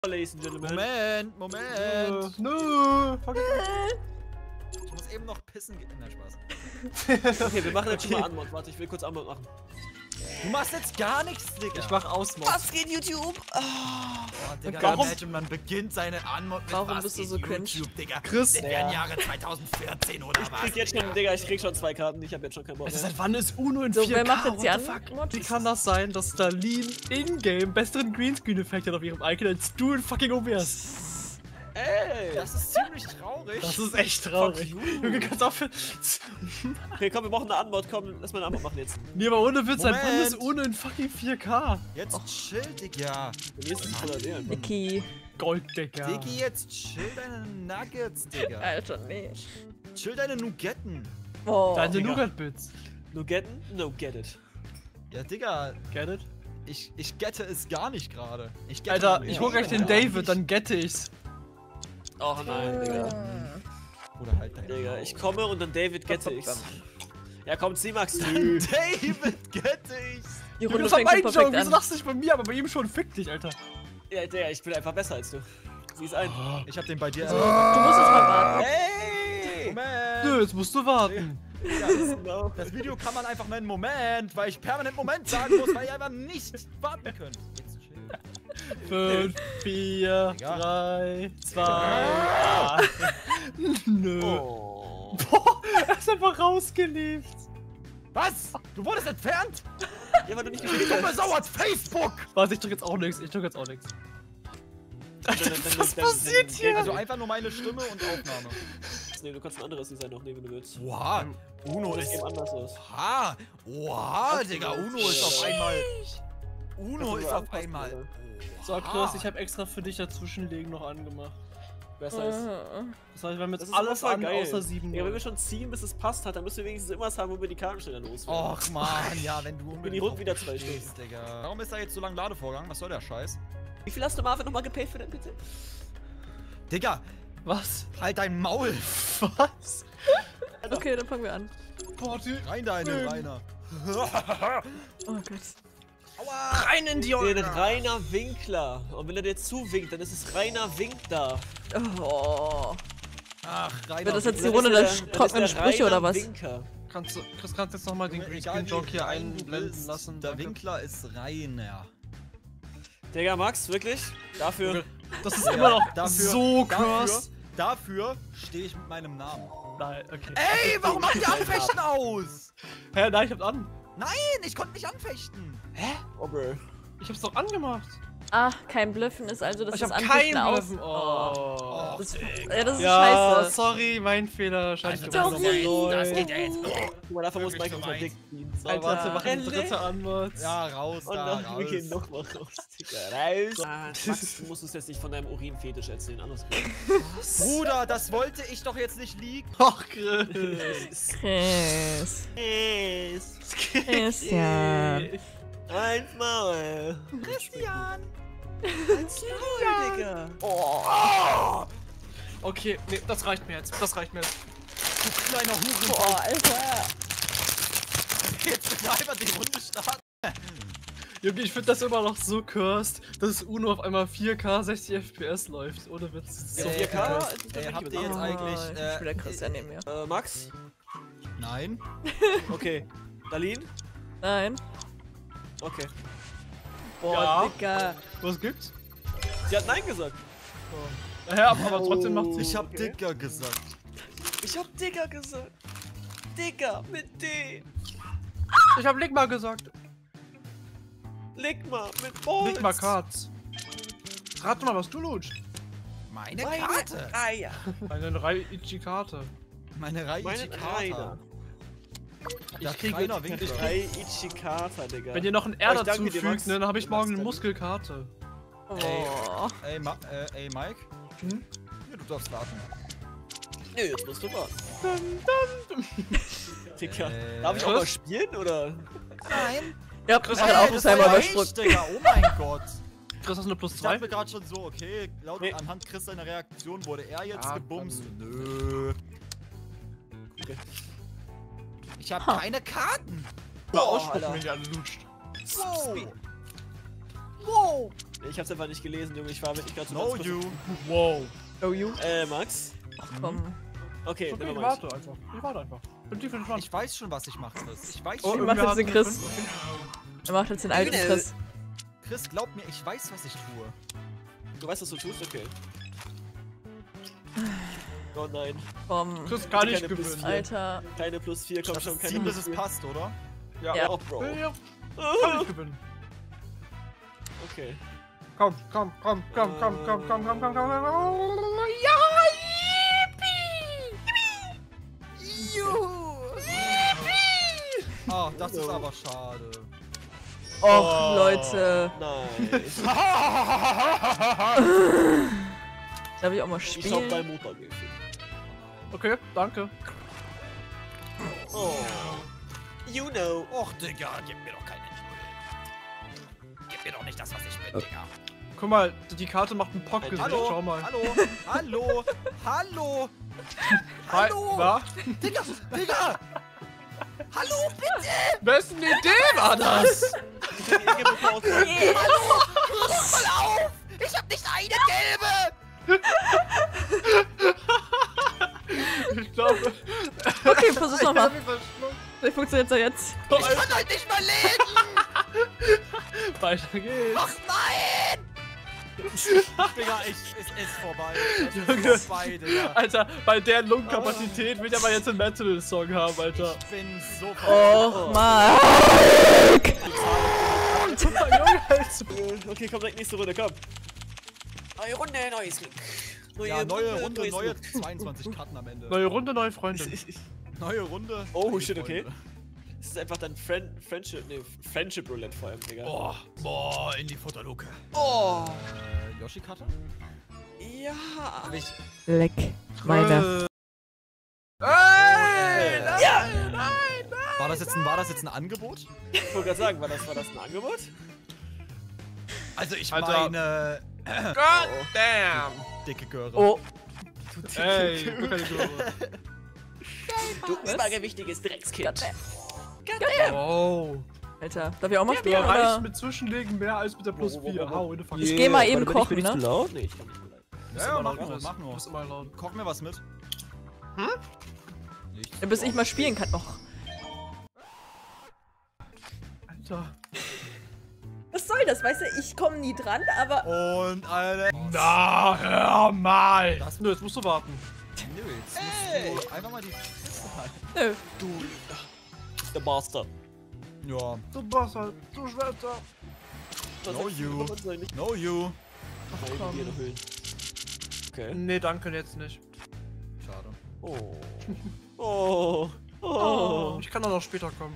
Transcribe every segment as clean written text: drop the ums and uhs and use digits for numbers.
Ladies and Gentlemen. Moment. No. Ich muss eben noch pissen gehen. Nein, Spaß. Okay, wir machen jetzt schon mal Anmod. Warte, ich will kurz Anmod machen. Du machst jetzt gar nichts, Digga. Ich mach Ausmod. Was geht YouTube? Oh, Digga, Warum? imagine, man beginnt seine Anmod mit Warum was bist du geht so cringe? YouTube, Digga. Chris. Das wären Jahre 2014 oder was? Ich krieg schon 2 Karten. Ich hab jetzt schon keinen Bock mehr. Seit wann ist Uno in So, 4K? wer macht jetzt die What the fuck? Anmod? Wie kann das sein, dass Darlene in-game besseren Greenscreen-Effekt hat auf ihrem Icon als du in fucking OBS? Ey! Das ist ziemlich traurig. Das ist echt traurig. Junge, kannst aufhören. Okay, komm, wir brauchen eine Anmod. Komm, lass mal eine Anmod machen jetzt. Nee, aber ohne Witz, seit wann Moment. ist Uno in fucking 4K? Jetzt chill, Digga. Bei mir ist es voller Idee einfach. Niki. Gold, Digga. Diggi, jetzt chill deine Nuggets, Digga. Alter, nicht. Chill deine Nougatten. Oh. Deine Digga. Nougat-Bits. No getten? No get it. Ja, Digga, Get it? ich gette es gar nicht gerade. Alter, ich hol gleich den David, dann gette ich's. Oh nein, Digga. Oder halt dein Digga, Maul. ich komme und dann David gette ich's. Ja, komm, zieh Max. David gette ich's. Die Junge, Runde das war fängt mein schon Joke, perfekt wieso an. lachst du nicht bei mir, aber bei ihm schon, fick dich, Alter. Ja, Digga, ich bin einfach besser als du. Sieh es ein. Ich hab den bei dir. Du musst jetzt mal warten. Hey! Moment. Nö, jetzt musst du warten. Genau. Das Video kann man einfach nennen Moment, weil ich permanent Moment sagen muss, weil ihr einfach nicht warten könnt. Jetzt chill. 5, 4, Digga. 3, 2, 1. Nö. Oh. Boah, er ist einfach rausgelebt. Was? Du wurdest entfernt? Ja, weil du nicht Du gespielt dumme hast. Sau hat Facebook! Warte, ich drück jetzt auch nichts. Ich drück jetzt auch nichts. Was passiert hier? Also einfach nur meine Stimme und Aufnahme. Nee, du kannst ein anderes Design noch nehmen, wenn du willst. Oha, Uno Das ist... sieht anders aus. Oha, oha, Digga, Uno ist auf einmal... Uno Das ist ist auf anpassen, einmal... Alter. So, Chris, ich habe extra für dich dazwischenlegen noch angemacht. Besser ist. Das heißt, wir haben Das jetzt ist alles voll an, geil. außer 7. Ja, wenn wir schon ziehen, bis es passt hat, dann müssen wir wenigstens immer was haben, wo wir die Karten schneller loswerden. Och man, ja, wenn du Bin die Runde wieder 2 stehst, Stunden. Digga. Warum ist da jetzt so lang Ladevorgang? Was soll der Scheiß? Wie viel hast du Marvin nochmal gepayt für dein PC? Digga, Was? halt dein Maul! Was? Okay, dann fangen wir an. Boah, die... Rein da in den Rainer. Oh Gott. Aua! Rein in die Den Rainer Winkler. Und wenn er dir zuwinkt, dann ist es Rainer Winkler. Oh. Ach, Rainer. Wird das jetzt die Dann Runde ist der dann ist trockenen der Sprüche Rainer oder was? Winker. Chris, kannst jetzt nochmal den Greenscreen-Joke hier einblenden lassen? Der Danke. Winkler ist Rainer. Digga, Max, wirklich? Dafür. Das ist immer noch Dafür- so dafür- cursed. Dafür stehe ich mit meinem Namen. Nein, okay. Ey, warum macht ihr Anfechten aus? Hä, nein, ich hab's an. Nein, ich konnte nicht anfechten. Oh, bro. Ich hab's doch angemacht. Ah, kein Blöffen ist also, dass Ich das hab Anfechten keinen aus... Bluffen. Oh. Oh. Das, ja, das ist Ja, scheiße. sorry, mein Fehler. Scheiße, Also, das geht- das geht ja jetzt. Guck mal, dafür muss Wirklich Mike so unser weit. Dick ziehen. So, Alter, warte, mach eine Helle. dritte Anmod. Ja, raus Und da, dann wir gehen raus. nochmal raus, Digga. Raus. Max, du musst uns jetzt nicht von deinem Urinfetisch erzählen, anders Bruder, das wollte ich doch jetzt nicht liegen. Ach, Chris. Chris. Yes. Christian. Eins Maul. Christian. Eins Maul, Digga. Oh, Okay, nee, das reicht mir jetzt. Das reicht mir jetzt. du kleiner Hurenbock. Boah, Alter. Jetzt bitte einfach die Runde starten. Junge, ich finde das immer noch so cursed, dass Uno auf einmal 4K 60 FPS läuft. Ohne Witz. Das ist so Ja, 4K? cursed. Ist das Habt wirklich ihr mit- jetzt eigentlich... Ich bin der Christian neben mir. Max? Nein. Okay. Darlene? Nein. Okay. Boah, Ja. Digga. Was gibt's? Sie hat Nein gesagt. Ja, aber trotzdem macht sie. Ich hab Okay. Dicker gesagt. Ich hab Digger gesagt. Digger mit D. Ich hab Ligma gesagt. Ligma mit Bolz. Ligma Cards. Rat mal, was du lutscht. Meine Meine Karte. Eier. Eine Reichi-Karte. Meine Meine Reichikata. Rainer. Der kriege- kleiner Winkler. Drei Ichikata, Digga. Wenn ihr noch ein R Oh, ich danke dazu dir, fügt, Max. ne, dann habe ich Du magst morgen eine deine- Muskelkarte. Oh. Ey, Mike? Hm? Ja, du darfst warten. Nö, jetzt musst du warten. Digga. Äh, Darf ich auch mal Chris? spielen, oder? Nein. Ja, Chris ich hat kann auch auch das das einmal reicht, übersprungen. Digga. Oh mein Gott. Chris, hast du eine plus Ich dachte 2? mir gerade schon so, okay, Nee. anhand Chris seiner Reaktion wurde er jetzt Ah, gebumst. dann- Nö. Okay. Ich habe keine Karten. Boah, Ausspucken, Alter. wenn ihr alle lutscht. So. Wow. Ich hab's einfach nicht gelesen, Junge. Ich war wirklich gerade so No ganz you. Wow. Oh, you. Max? Ach komm. Okay, Okay, nevermind. ich warte einfach. Bin tief entspannt. Ich weiß schon, was ich mache, Chris. Ich weiß Oh, schon. macht jetzt den irgendwie Chris. hat- Er macht jetzt den alten Chris. Chris, glaub mir, ich weiß, was ich tue. Du weißt, was du tust? Okay. Oh nein. Komm. Chris kann nicht Keine gewinnen. Plus- Alter. Keine +4, komm Das schon, ist keine ziehen, bis es +4. passt, oder? Ja. Oh, Bro. Ja, kann ich gewinnen. Okay. Komm. Ja! Ah, das ist aber schade. Och, Leute. Nice. Darf ich auch mal Ich hab spielen? dein Motor gefickt. Okay, danke. Oh. You know. Och, Digga, gib mir doch keine Null. Gib mir doch nicht das, was ich bin, Digga. Guck mal, die Karte macht ein Pockgesicht. Hallo, Schau mal. hallo. Hallo. Hi, Hallo. wa? Digga, Digga. Hallo, bitte. Wessen Idee war das? Ich hab die Motor ausgemacht. Ruf mal auf. Ich hab nicht eine gelbe. Ich glaube. Okay, versuch's nochmal. Ich hab mich verschluckt. Vielleicht funktioniert's ja jetzt. Oh, Ich kann heute nicht mal leben. Weiter geht's. Ach nein. Digga, es ist vorbei. Es Junge. ist vorbei, Digga. Alter, bei der Lungenkapazität will ich aber jetzt einen Metal-Song haben, Alter. Ich bin so Och, Mann. Junge, Alter. Okay, komm, direkt nächste Runde, komm. Neue Runde, neues Glück. Ja, neue Runde, Runde, neues neue Glück. 22 Karten am Ende. Neue Runde, neue Freundin. Neue Runde. Oh, neue shit, okay. Freunde. Das ist einfach dann Friendship Roulette vor allem, Digga. Boah, in die Futterluke. Oh. Yoshi-Karte? Ja. Leck. Meine. Ey! Ja. War das jetzt ein Angebot? Ich wollte gerade sagen, war das ein Angebot? Also ich Alter. meine, God damn! dicke Göre. Oh. Ey, guck keine Göre. Du übergewichtiges Dreckskind. Oh. Alter, darf ich auch mal Du spielen, erreichst oder? mit Zwischenlegen mehr als mit der plus 4. Hau in die Fucking. Ich geh mal eben Warte, kochen, bin ich ne? zu laut? Nee, ich kann nicht so laut. Ja, mach laut, nur, Chris. mach Du nur. bist immer laut. Koch mir was mit. Nichts. Ja, bis ich mal spielen kann. Och. Alter. Was soll das? Weißt du, ich komme nie dran, aber. Und eine. Na, hör mal! Das- Nö, jetzt musst du warten. Nö, jetzt musst du einfach mal die Fresse halten. Nö. Du. Der Master. Ja, Du Bastard, du Schwester. Was No sagst du, you. warum soll ich nicht no you. mal in die Höhlen? Okay. Nee, danke, jetzt nicht. Schade. Oh. Oh. Oh. Ich kann auch noch später kommen.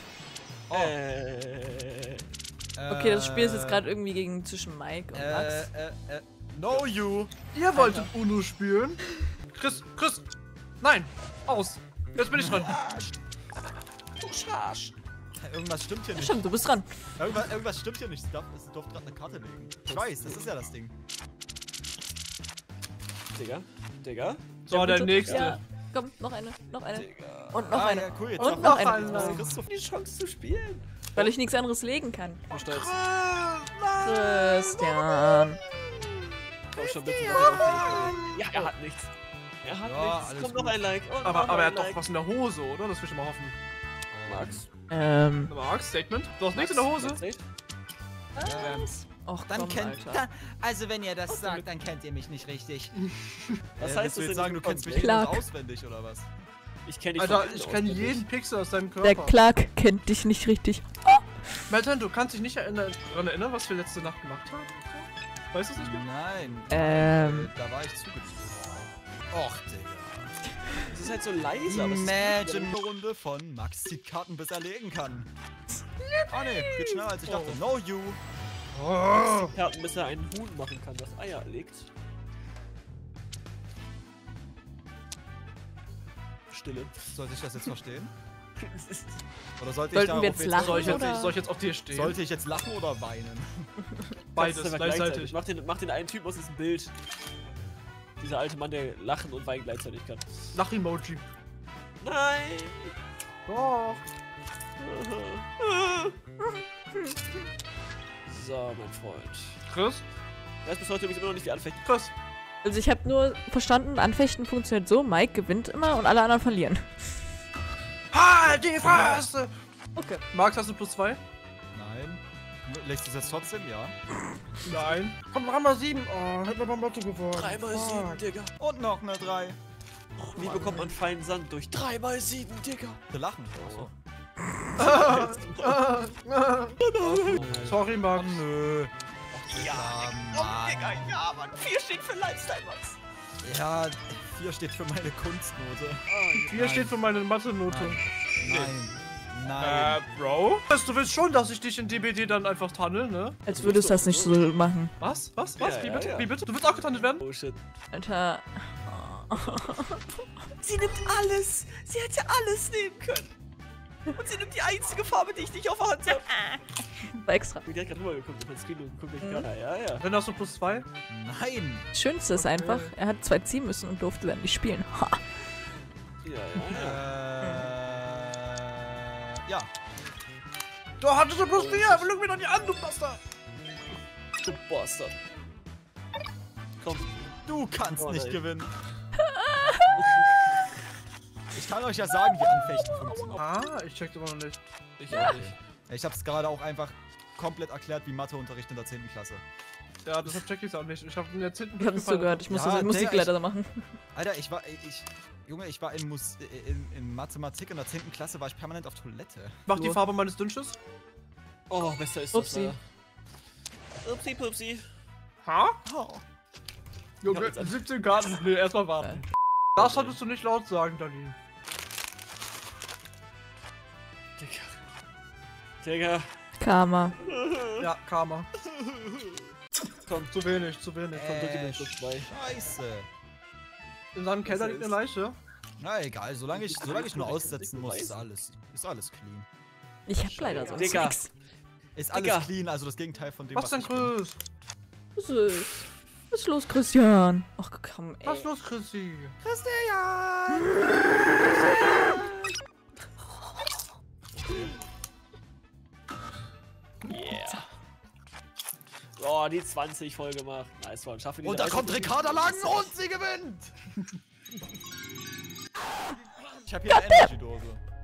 Okay, das Spiel ist jetzt gerade irgendwie gegen zwischen Mike und Max. No you. Ihr wolltet Uno spielen? Chris, nein, aus. Jetzt bin ich dran. Du Scharsch. Irgendwas stimmt hier nicht. Stimmt, du bist dran. Irgendwas stimmt hier nicht. Sie durfte gerade eine Karte legen. Ich weiß, das ist ja das Ding. Digga. So, der bitte. nächste. Ja. Komm, noch eine, noch eine. Digga. Und noch eine. Ja, cool, jetzt Und mach noch noch eine. eine. Was kriegst du die Chance zu spielen? Weil ich nichts anderes legen kann. Ich bin stolz. Christian. Komm schon bitte. Ja, er hat nichts. Er hat Ja, nichts. alles Kommt gut. noch ein Like. Und Aber noch er ein hat doch Like. was in der Hose, oder? Das will ich mal hoffen. Max. Max, Statement. Du hast nichts in der Hose. Och, Dann komm, kennt. Alter. Also, wenn ihr das sagt, dann kennt ihr mich nicht richtig. Was Willst heißt du das jetzt sagen, du kennst mich Clark. auswendig oder was? Ich kenne dich Alter, von innen ich kenne auswendig. jeden Pixel aus deinem Der Körper. Clark kennt dich nicht richtig. Melton, du kannst dich nicht daran erinnern, was wir letzte Nacht gemacht haben? Weißt du es nicht mehr? Nein. Da war ich zugezogen. Och, Digga. Das ist halt so leise, aber es ist Imagine eine Runde von Max zieht Karten, bis er legen kann. Ah ne, geht schneller als ich dachte. No you. Oh. Karten, bis er einen Huhn machen kann, das Eier legt. Stille. Sollte ich das jetzt verstehen? Oder sollte Sollten ich da wir auf jetzt lachen? Soll ich jetzt auf dir stehen? Sollte ich jetzt lachen oder weinen? Beides Das ist aber gleichzeitig. Mach den einen Typ aus diesem Bild. Dieser alte Mann, der lachen und weinen gleichzeitig kann. Lach-Emoji. Nein! Doch. So, mein Freund. Chris? Ich weiß bis heute übrigens immer noch nicht, wie anfechten. Chris? Also ich habe nur verstanden, Anfechten funktioniert so, Mike gewinnt immer und alle anderen verlieren. Halt die Fresse! Okay. Max, hast du +2? Nein. Legst du es jetzt trotzdem? Ja. Nein. Komm, 3x7. Oh, hätten wir beim Lotto gewonnen. 3x7, Digga. Und noch eine 3. Wie bekommt man feinen Sand durch 3x7, Digga? Wir lachen. Achso. Sorry, Max. Nö. Ja, Digga, ja, Mann. 4 steht für Lifestyle, Max. Ja, 4 steht für meine Kunstnote. 4 steht für meine Mathe-Note. Nein. Nein. Bro? Du willst schon, dass ich dich in DBD dann einfach tunnel, ne? Als würdest du das nicht so machen. Was? Was? Ja, Wie ja, bitte? ja. Wie bitte? Du willst auch getunnelt werden? Oh shit. Alter. Sie nimmt alles. Sie hätte alles nehmen können. Und sie nimmt die einzige Farbe, die ich nicht auf der Hand habe. War extra. Ich bin direkt gerade rübergeguckt auf mein Screen und guck mich gerade. Ja, ja. Dann hast du +2. Nein. Schönste ist einfach, er hat 2 ziehen müssen und durfte dann nicht spielen. Ha. Ja. Du hattest du +4, lüg mir doch nicht an, du Bastard! Du Bastard. Komm. Du kannst Oh, nicht nein. gewinnen. Ich kann euch ja sagen, wie Anfechten funktioniert. Ah, ich check's immer noch nicht. Ich auch nicht. Ich hab's gerade auch einfach komplett erklärt, wie Matheunterricht in der 10. Klasse. Ja, deshalb check ich's auch nicht. Ich hab in der 10. Ich hab es zugehört, ich musste Ja, die Musikleiter machen. Alter, Junge, ich war in Mathematik in der 10. Klasse, war ich permanent auf Toilette. Mach die Farbe meines Dünsches. Oh, besser ist Upsi. das. Upsi, pupsi. Ha? Oh. Junge, Ja, 17 Karten. Nee, erstmal warten. Das solltest du nicht laut sagen, Dani. Digga. Digga. Karma. Ja, Karma. Komm, Zu wenig, zu wenig. komm, drück mir +2. Scheiße. In seinem Keller Was liegt ist? eine Leiche. Na egal, solange ich nur korrekt, aussetzen muss, ist weiß. alles clean. Ich hab leider sonst Digga. nix. Ist alles Digga. clean, also das Gegenteil von dem, Was denn, ich bin. Chris? Was ist? Was ist los, Christian? Ach komm, ey. Was ist los, Chrissy? Yeah. Oh, die 20 voll gemacht. Nice one. Schaffe die Und da 30. kommt Ricarda lang und sie gewinnt! Ich hab hier eine Energy-Dose.